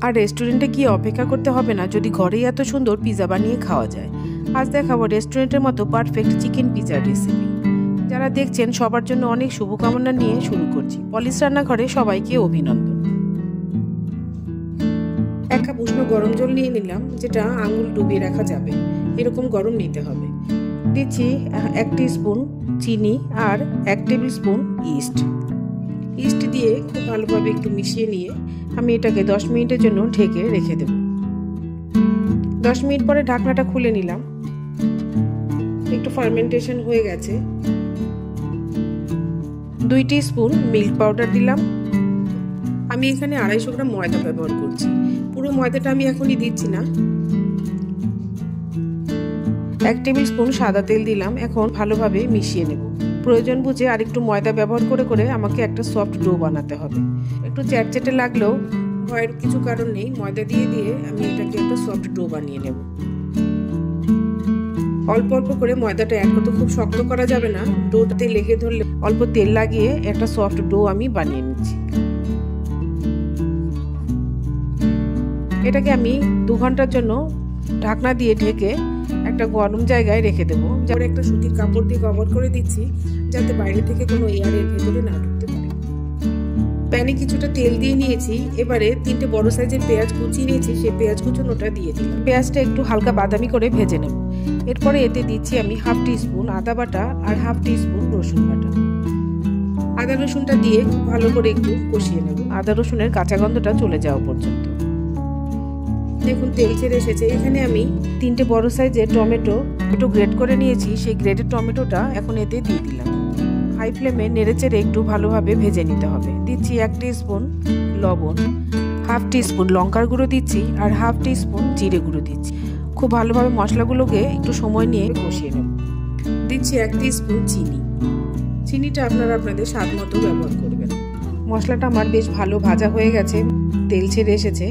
আর রেস্টুরেন্টে গিয়ে অপেক্ষা করতে হবে না যদি ঘরেই এত সুন্দর পিৎজা বানিয়ে খাওয়া যায়। আজ দেখাবো রেস্টুরেন্টের মতো পারফেক্ট চিকেন পিৎজার রেসিপি। যারা দেখছেন সবার জন্য অনেক শুভকামনা নিয়ে শুরু করছি। পলিশ রান্নাঘরে সবাইকে অভিনন্দন। 1 কাপ উষ্ণ গরম জল নিয়ে নিলাম, যেটা আঙুল ডুবিয়ে রাখা যাবে এরকম গরম নিতে হবে। দিচ্ছি 1 টিস্পুন চিনি আর 1 টেবিল স্পুন ইস্ট দিয়ে খুব ভালোভাবে একটু মিশিয়ে নিয়ে আমি এটাকে 10 মিনিটের জন্য ঢেকে রেখে দেব। 10 মিনিট পরে ঢাকনাটা খুলে নিলাম। একটু ফার্মেন্টেশন হয়ে গেছে। 2 টিস্পুন মিল্ক পাউডার দিলাম। আমি এখানে 250 গ্রাম ময়দা ব্যবহার করছি। পুরো ময়দাটা আমি এখনই দিচ্ছি না। 1 টেবিল স্পুন সাদা তেল দিলাম। এখন ভালোভাবে মিশিয়ে নেব। প্রয়োজন বুঝে আরেকটু ময়দা ব্যবহার করে আমাকে একটা সফট ডো বানাতে হবে। একটু চ্যাটচ্যাটে লাগলেও ভয়ের কিছু কারণ নেই, ময়দা দিয়ে আমি এটাকে একটা সফট ডো বানিয়ে নেব। অল্প অল্প করে ময়দাটা অ্যাড করতে, খুব শক্ত করা যাবে না, ডোটাতে লেগে ধরলে অল্প তেল লাগিয়ে একটা সফট ডো আমি বানিয়ে নিচ্ছি। এটাকে আমি 2 ঘন্টার জন্য ঢাকনা দিয়ে ঢেকে একটা গরম জায়গায় রেখে দেবো। যেমন একটা সুতির কাপড় দিয়ে কভার করে দিচ্ছি, যাতে বাইরে থেকে কোনো এয়ারের ভেতরে না ঢুকতে পারে। প্যানে কিছুটা তেল দিয়ে নিয়েছি। এবারে 3টে বড় সাইজের পেঁয়াজ কুচিয়ে নিয়েছি, সেই পেঁয়াজ কুচোনোটা দিয়ে দিলাম। পেঁয়াজটা একটু হালকা বাদামি করে ভেজে নেব। এরপরে এতে দিচ্ছি আমি 1/2 টিস্পুন আদা বাটা আর 1/2 টিস্পুন রসুন বাটা। আদা রসুনটা দিয়ে খুব ভালো করে একটু কষিয়ে নেব, আদা রসুনের কাঁচা গন্ধটা চলে যাওয়া পর্যন্ত। দেখুন তেল ছেড়ে এসেছে। এখানে আমি 3টে বড় সাইজের টমেটো গ্রেট করে নিয়েছি, সেই গ্রেটেড টমেটোটা এখন এতে দিয়ে দিলাম। হাই ফ্লেমে নেড়েচেড়ে একটু ভালোভাবে ভেজে নিতে হবে। দিচ্ছি 1 টিস্পুন লবণ, 1/2 টিস্পুন লঙ্কার গুঁড়ো দিচ্ছি আর 1/2 টিস্পুন জিরে গুঁড়ো দিচ্ছি। খুব ভালোভাবে মশলাগুলোকে একটু সময় নিয়ে কষিয়ে নেব। দিচ্ছি 1 টিস্পুন চিনিটা আপনারা আপনাদের স্বাদ মতো ব্যবহার করবেন। মশলাটা আমার বেশ ভালো ভাজা হয়ে গেছে, তেল ছেড়ে এসেছে।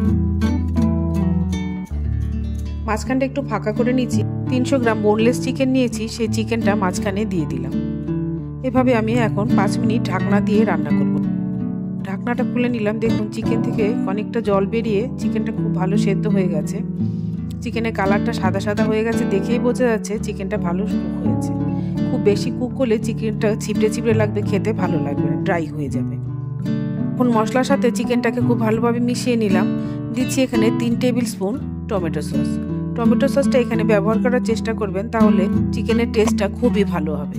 মাঝখানটা একটু ফাঁকা করে নিচ্ছি। 300 গ্রাম বোনলেস চিকেন নিয়েছি, সেই চিকেনটা মাঝখানে দিয়ে দিলাম। এভাবে আমি এখন 5 মিনিট ঢাকনা দিয়ে রান্না করব। ঢাকনাটা খুলে নিলাম। দেখুন চিকেন থেকে অনেকটা জল বেরিয়ে চিকেনটা খুব ভালো সেদ্ধ হয়ে গেছে। চিকেনের কালারটা সাদা সাদা হয়ে গেছে, দেখেই বোঝা যাচ্ছে চিকেনটা ভালো কুক হয়েছে। খুব বেশি কুক করলে চিকেনটা ছিপড়ে লাগবে, খেতে ভালো লাগবে না, ড্রাই হয়ে যাবে। এখন মশলার সাথে চিকেনটাকে খুব ভালোভাবে মিশিয়ে নিলাম। দিচ্ছি এখানে 3 টেবিল স্পুন টমেটো সস। টমেটো সসটা এখানে ব্যবহার করার চেষ্টা করবেন, তাহলে চিকেনের টেস্টটা খুবই ভালো হবে।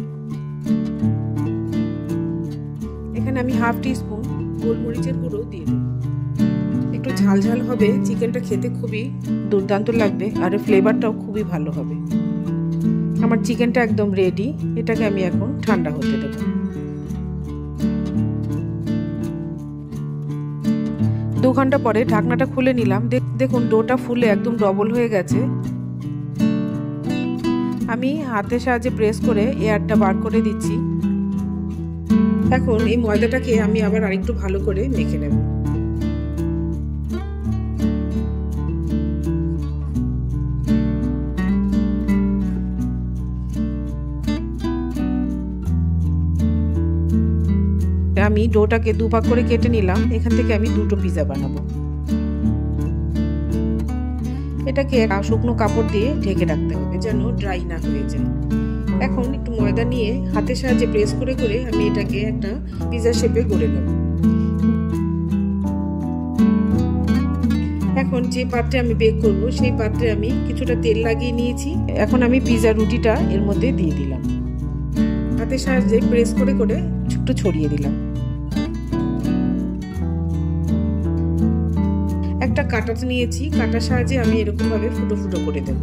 এখানে আমি 1/2 টিস্পুন গোলমরিচের গুঁড়ো দিয়ে দেব। একটু ঝাল হবে, চিকেনটা খেতে খুবই দুর্দান্ত লাগবে আর ফ্লেভারটাও খুবই ভালো হবে। আমার চিকেনটা একদম রেডি। এটাকে আমি এখন ঠান্ডা হতে দেব। 2 ঘন্টা পরে ঢাকনাটা খুলে নিলাম। দেখুন ডোটা ফুলে একদম ডবল হয়ে গেছে। আমি হাতের সাহায্যে প্রেস করে এয়ারটা বার করে দিচ্ছি। এখন এই ময়দাটাকে আমি আবার আরেকটু ভালো করে মেখে নেব। আমি ডোটাকে 2 ভাগ করে কেটে নিলাম। এখান থেকে আমি 2টো পিৎজা বানাবো। এটাকে শুকনো কাপড় দিয়ে ঢেকে রাখতে হবে, যেন ড্রাই না হয়ে যায়। এখন একটু ময়দা নিয়ে হাতের সাহায্যে প্রেস করে আমি এটাকে একটা পিৎজা শেপে গড়ে নেব। এখন যে পাত্রে আমি বেক করব, সেই পাত্রে আমি কিছুটা তেল লাগিয়ে নিয়েছি। এখন আমি পিৎজা রুটিটা এর মধ্যে দিয়ে দিলাম। হাতের সাহায্যে প্রেস করে একটু ছড়িয়ে দিলাম। একটা কাঁটা নিয়েছি, কাঁটার সাহায্যে আমি এরকম ভাবে ফুটো ফুটো করে দেব।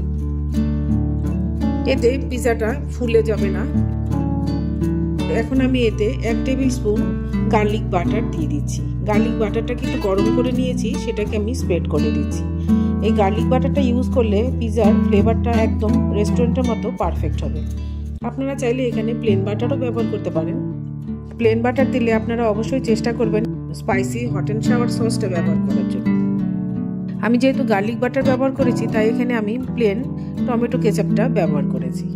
এতে পিৎজাটা ফুলে যাবে না। এখন আমি এতে 1 টেবিল স্পুন গার্লিক বাটার দিয়ে দিচ্ছি। গার্লিক বাটারটাকে একটু গরম করে নিয়েছি, সেটাকে আমি স্প্রেড করে দিচ্ছি। এই গার্লিক বাটারটা ইউজ করলে পিৎজার ফ্লেভারটা একদম রেস্টুরেন্টের মতো পারফেক্ট হবে। আপনারা চাইলে এখানে প্লেন বাটারও ব্যবহার করতে পারেন। প্লেন বাটার দিলে আপনারা অবশ্যই চেষ্টা করবেন স্পাইসি হট অ্যান্ড সাওয়ার সসটা ব্যবহার করার জন্য। আমি যেহেতু গার্লিক বাটার ব্যবহার করেছি, তাই এখানে আমি প্লেন টমেটো কেচাপটা ব্যবহার করেছি।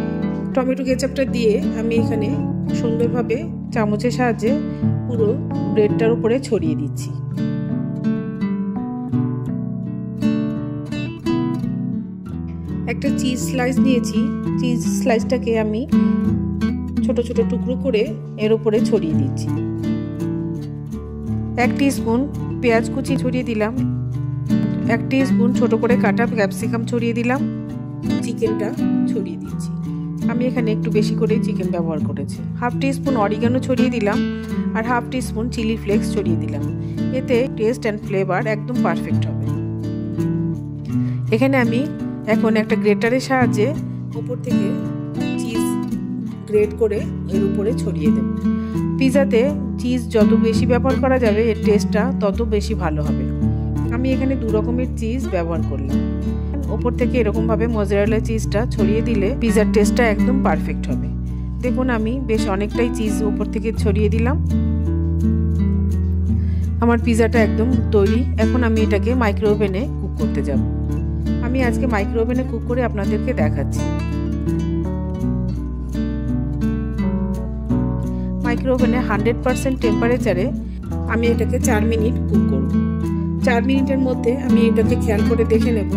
টমেটো কেচাপটা দিয়ে আমি এখানে সুন্দরভাবে চামচের সাহায্যে পুরো ব্রেডটার উপরে ছড়িয়ে দিচ্ছি। একটা চিজ স্লাইস নিয়েছি, চিজ স্লাইসটাকে আমি ছোট ছোট টুকরো করে এর উপরে ছড়িয়ে দিচ্ছি। 1 টিস্পুন পেঁয়াজ কুচি ছড়িয়ে দিলাম, 1 টিস্পুন ছোট করে কাটা ক্যাপসিকাম ছড়িয়ে দিলাম, চিকেনটা ছড়িয়ে দিচ্ছি। আমি এখানে একটু বেশি করে চিকেন ব্যবহার করেছি। 1/2 টিস্পুন অরিগানো ছড়িয়ে দিলাম আর 1/2 টিস্পুন চিলি ফ্লেক্স ছড়িয়ে দিলাম। এতে টেস্ট অ্যান্ড ফ্লেভার একদম পারফেক্ট হবে। এখানে আমি এখন একটা গ্রেটারের সাহায্যে উপর থেকে চিজ গ্রেট করে এর উপরে ছড়িয়ে দেব। পিৎজাতে চিজ যত বেশি ব্যবহার করা যাবে এর টেস্টটা তত বেশি ভালো হবে। আমি এখানে 2 রকমের চিজ ব্যবহার করলাম। ওপর থেকে এরকমভাবে মোজারেলা চিজটা ছড়িয়ে দিলে পিৎজার টেস্টটা একদম পারফেক্ট হবে। দেখুন আমি বেশ অনেকটাই চিজ ওপর থেকে ছড়িয়ে দিলাম। আমার পিৎজাটা একদম তৈরি। এখন আমি এটাকে মাইক্রো ওভেনে কুক করতে যাব। আমি আজকে মাইক্রো ওভেনে কুক করে আপনাদেরকে দেখাচ্ছি। মাইক্রো ওভেনে 100% টেম্পারেচারে আমি এটাকে 4 মিনিট কুক করব। 4 মিনিটের মধ্যে আমি এটাকে খেয়াল করে দেখে নেব।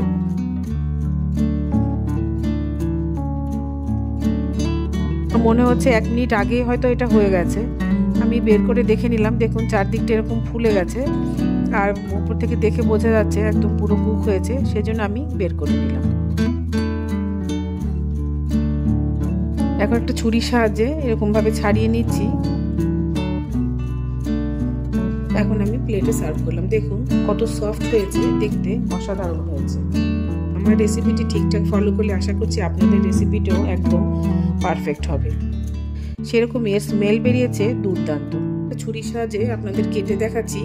মনে হচ্ছে 1 মিনিট আগে হয়তো এটা হয়ে গেছে। আমি বের করে দেখে নিলাম, দেখুন চারদিকটা এরকম ফুলে গেছে আর উপর থেকে দেখে বোঝা যাচ্ছে একদম পুরো কুক হয়েছে, সেজন্য আমি বের করে নিলাম। এখন একটা ছুরির সাহায্যে এরকমভাবে ছাড়িয়ে নিচ্ছি। এখন আমি প্লেটে সার্ভ করলাম। দেখুন কত সফট হয়েছে, দেখতে অসাধারণ হয়েছে। আমার রেসিপিটি ঠিকঠাক ফলো করলে আশা করছি আপনাদের রেসিপিটাও একদম পারফেক্ট হবে। সেরকম এর স্মেল বেরিয়েছে দুর্দান্ত। ছুরির সাহায্যে আপনাদের কেটে দেখাচ্ছি।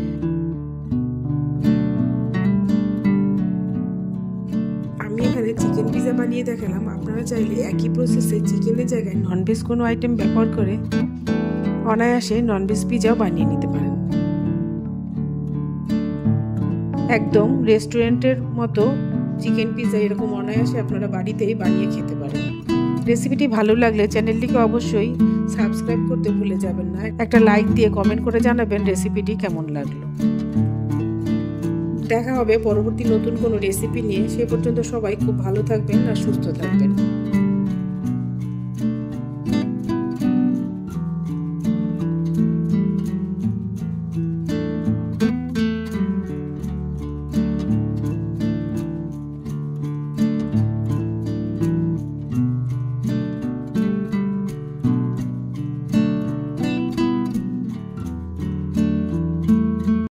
আমি এখানে চিকেন পিৎজা বানিয়ে দেখালাম। আপনারা চাইলে একই প্রসেসে চিকেনের জায়গায় ননভেজ কোনো আইটেম ব্যবহার করে অনায়াসে ননভেজ পিৎজাও বানিয়ে নিতে পারেন। একদম রেস্টুরেন্টের মতো চিকেন পিৎজা এরকম অনায়াসে আপনারা বাড়িতেই বানিয়ে খেতে পারেন। রেসিপিটি ভালো লাগলে চ্যানেলটিকে অবশ্যই সাবস্ক্রাইব করতে ভুলে যাবেন না। একটা লাইক দিয়ে কমেন্ট করে জানাবেন রেসিপিটি কেমন লাগলো। দেখা হবে পরবর্তী নতুন কোনো রেসিপি নিয়ে। সে পর্যন্ত সবাই খুব ভালো থাকবেন আর সুস্থ থাকবেন।